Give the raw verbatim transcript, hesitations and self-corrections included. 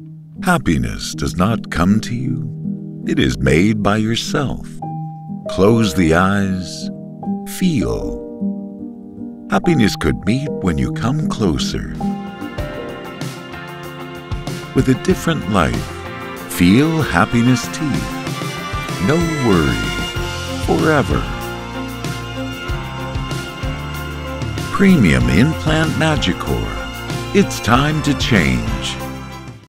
Happiness does not come to you. It is made by yourself. Close the eyes. Feel. Happiness could meet when you come closer. With a different life, feel happiness teeth. No worry. Forever. Premium Implant MAGICORE. It's time to change.